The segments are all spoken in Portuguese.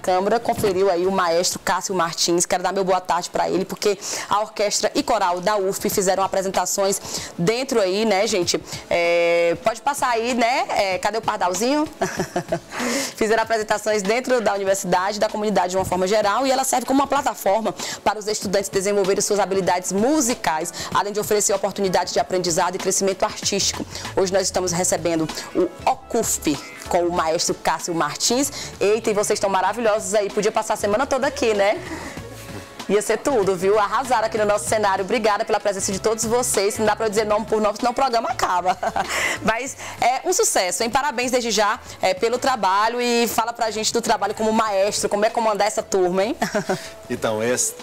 Câmara conferiu aí o maestro Cássio Martins. Quero dar meu boa tarde para ele, porque a orquestra e coral da UFP fizeram apresentações dentro aí, né, gente? Pode passar aí, né? Cadê o pardalzinho? Fizeram apresentações dentro da universidade, da comunidade de uma forma geral, e ela serve como uma plataforma para os estudantes desenvolverem suas habilidades musicais, além de oferecer oportunidades de aprendizado e crescimento artístico. Hoje nós estamos recebendo o OCUFP com o maestro Cássio Martins. Eita, e vocês estão maravilhosos aí. Podia passar a semana toda aqui, né? Ia ser tudo, viu? Arrasaram aqui no nosso cenário. Obrigada pela presença de todos vocês. Não dá para eu dizer nome por nome, senão o programa acaba. Mas é um sucesso, hein? Parabéns desde já pelo trabalho, e fala pra gente do trabalho como maestro, como é comandar essa turma, hein? Então,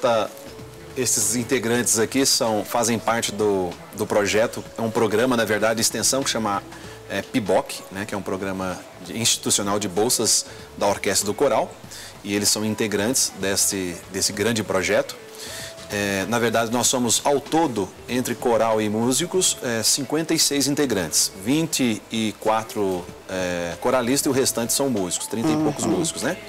esses integrantes aqui fazem parte do projeto. É um programa, na verdade, de extensão que chama PIBOC, né, que é um programa institucional de bolsas da Orquestra do Coral. E eles são integrantes desse grande projeto. Na verdade, nós somos, ao todo, entre coral e músicos, 56 integrantes. 24 coralistas e o restante são músicos, 30 e poucos músicos, né?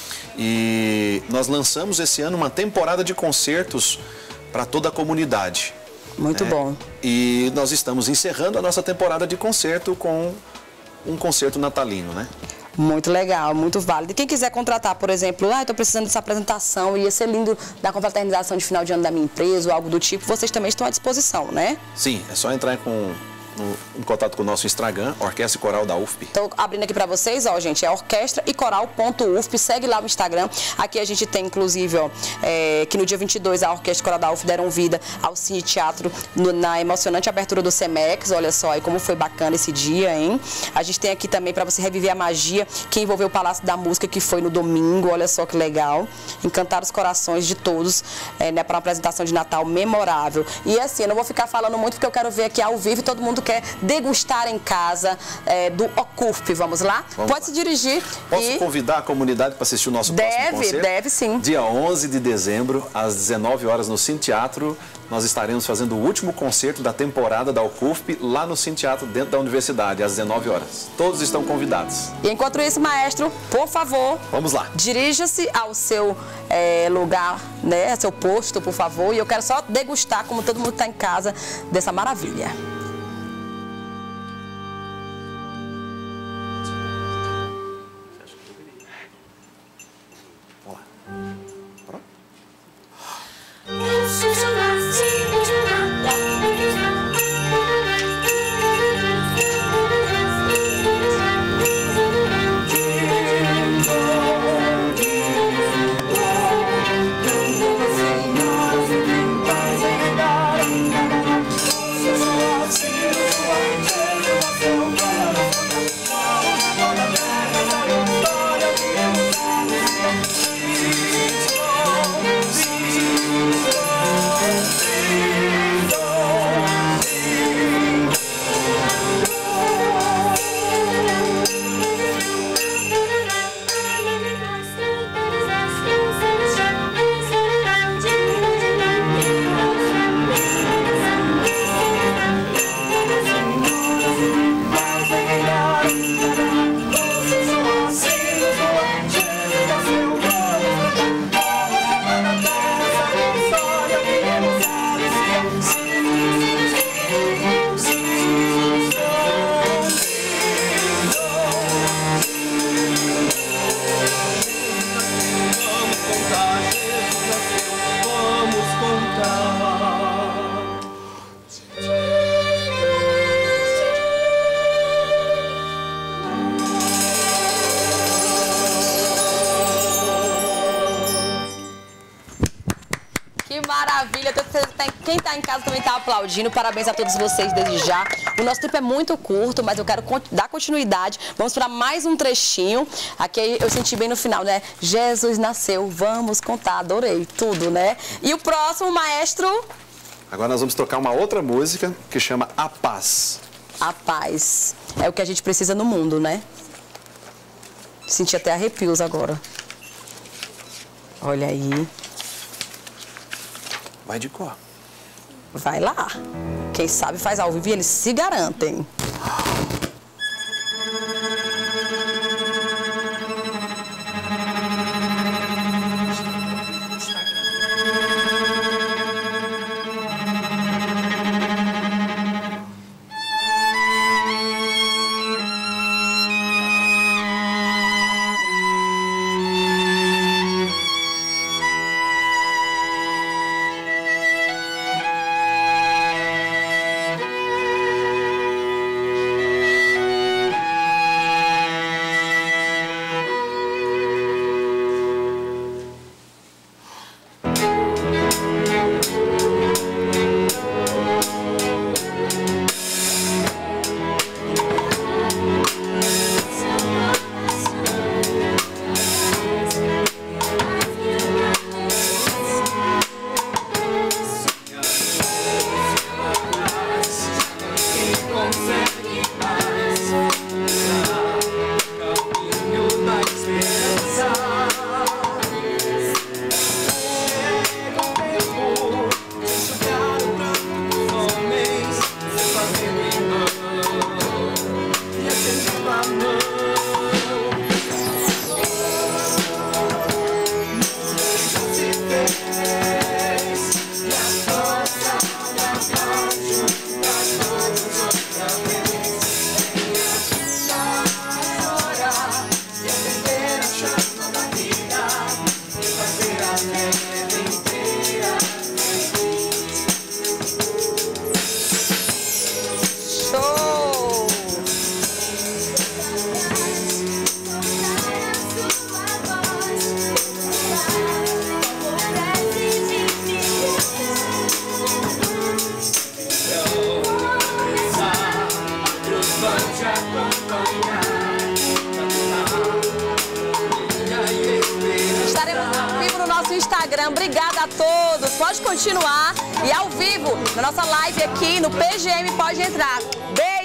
E nós lançamos esse ano uma temporada de concertos para toda a comunidade. Muito bom. E nós estamos encerrando a nossa temporada de concerto com um concerto natalino, né? Muito legal, muito válido. E quem quiser contratar, por exemplo, estou precisando dessa apresentação, ia ser lindo da confraternização de final de ano da minha empresa ou algo do tipo, vocês também estão à disposição, né? Sim, é só entrar em contato com o nosso Instagram, Orquestra e Coral da UFP. Estou abrindo aqui para vocês, ó, gente, é orquestraecoral.ufp, segue lá o Instagram. Aqui a gente tem, inclusive, ó, que no dia 22 a Orquestra e Coral da UFP deram vida ao Cine Teatro na emocionante abertura do CEMEX. Olha só aí como foi bacana esse dia, hein? A gente tem aqui também para você reviver a magia que envolveu o Palácio da Música, que foi no domingo. Olha só que legal. Encantar os corações de todos, né, para uma apresentação de Natal memorável. E assim, eu não vou ficar falando muito, porque eu quero ver aqui ao vivo e todo mundo quer degustar em casa do OCUFP. Vamos lá? Pode se dirigir. Posso convidar a comunidade para assistir o nosso próximo concerto? Deve sim. Dia 11 de dezembro, às 19 horas no Cine Teatro, nós estaremos fazendo o último concerto da temporada da OCUFP lá no Cine Teatro, dentro da universidade, às 19 horas. Todos estão convidados. E enquanto isso, maestro, por favor, vamos lá. Dirija-se ao seu lugar, né, seu posto, por favor. E eu quero só degustar, como todo mundo está em casa, dessa maravilha. Maravilha, quem está em casa também está aplaudindo. Parabéns a todos vocês desde já. O nosso tempo é muito curto, mas eu quero dar continuidade. Vamos para mais um trechinho. Aqui eu senti bem no final, né? Jesus nasceu, vamos contar. Adorei tudo, né? E o próximo, maestro? Agora nós vamos tocar uma outra música que chama A Paz. A paz. É o que a gente precisa no mundo, né? Senti até arrepios agora. Olha aí. Vai de cor. Vai lá. Quem sabe faz ao vivo e eles se garantem. Instagram. Obrigada a todos. Pode continuar. E ao vivo, na nossa live aqui no PGM, pode entrar. Beijo!